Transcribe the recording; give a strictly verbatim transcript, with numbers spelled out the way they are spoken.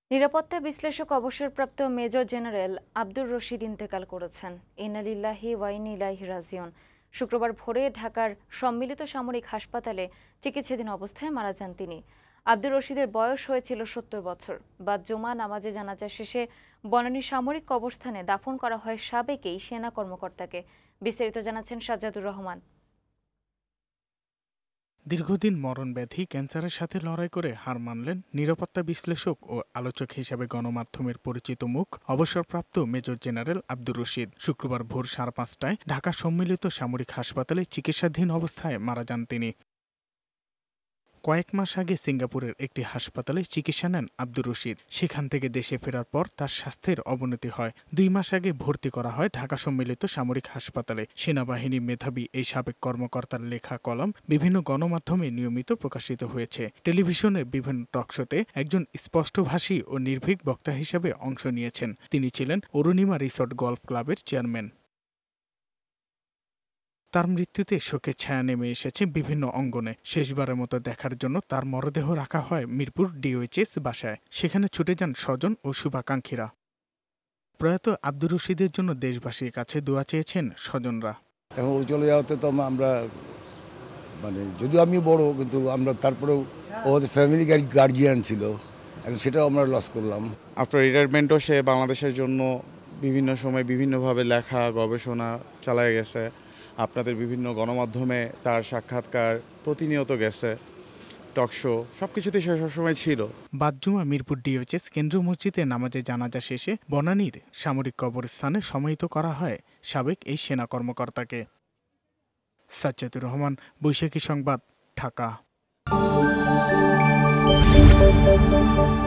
নিরাপত্তা বিশ্লেষক অবসরপ্রাপ্ত মেজর জেনারেল আব্দুর রশিদ ইন্তেকাল করেছেন। ইন্না লিল্লাহি ওয়া ইন্না ইলাইহি রাজিউন। শুক্রবার ভোরে ঢাকার সম্মিলিত সামরিক হাসপাতালে চিকিৎসাধীন অবস্থায় মারা যান তিনি। আব্দুর রশিদের বয়স হয়েছিল সত্তর বছর। বাদ জুমা নামাজে জানাজা শেষে বনানী সামরিক কবরস্থানে দাফন করা হয় সাবেক এই সেনা কর্মকর্তাকে। বিস্তারিত জানাচ্ছেন সাজ্জাদুর রহমান। দীর্ঘদিন মরণব্যাধি ক্যান্সারের সাথে লড়াই করে হার মানলেন নিরাপত্তা বিশ্লেষক ও আলোচক হিসেবে গণমাধ্যমের পরিচিত মুখ অবসরপ্রাপ্ত মেজর জেনারেল আব্দুর রশিদ। শুক্রবার ভোর সাড়ে পাঁচটায় ঢাকা সম্মিলিত সামরিক হাসপাতালে চিকিৎসাধীন অবস্থায় মারা যান তিনি। কয়েক মাস আগে সিঙ্গাপুরের একটি হাসপাতালে চিকিৎসা নেন আব্দুর রশিদ। সেখান থেকে দেশে ফেরার পর তার স্বাস্থ্যের অবনতি হয়। দুই মাস আগে ভর্তি করা হয় ঢাকা সম্মিলিত সামরিক হাসপাতালে। সেনাবাহিনী মেধাবী এই সাবেক কর্মকর্তার লেখা কলাম বিভিন্ন গণমাধ্যমে নিয়মিত প্রকাশিত হয়েছে। টেলিভিশনের বিভিন্ন টকশোতে একজন স্পষ্টভাষী ও নির্ভীক বক্তা হিসেবে অংশ নিয়েছেন। তিনি ছিলেন অরুণিমা রিসোর্ট গলফ ক্লাবের চেয়ারম্যান। তার মৃত্যুতে শোকের ছায়া নেমে এসেছে বিভিন্ন অঙ্গনে। শেষবারের মতো দেখার জন্য তার মরদেহ রাখা হয় মিরপুর ডিওএইচএস বাসায়। সেখানে ছুটে যান স্বজন ও শুভাকাঙ্ক্ষীরা। প্রয়াত আব্দুর রশিদের জন্য দেশবাসীর কাছে দোয়া চেয়েছেন স্বজনরা। এখন ও চলে যাওয়াতে তো আমরা মানে যদিও আমি বড়, কিন্তু আমরা তারপরেও ওদের ফ্যামিলি গার্জিয়ান ছিল, এখন সেটাও আমরা লস করলাম। আফটার রিটায়ারমেন্টও সে বাংলাদেশের জন্য বিভিন্ন সময় বিভিন্নভাবে লেখা গবেষণা চালায় গেছে। আপনাদের বিভিন্ন গণমাধ্যমে তার সাক্ষাৎকার প্রতিনিয়ত গেছে, টকশো, সবকিছুতেই সে সবসময় ছিল। বাদজুমা মিরপুর ডিওএইচএস কেন্দ্রীয় মসজিদে নামাজে জানাজা শেষে বনানীর সামরিক কবরস্থানে সমাহিত করা হয় সাবেক এই সেনা কর্মকর্তাকে। সাজ্জাদুর রহমান, বৈশাখী সংবাদ, ঢাকা।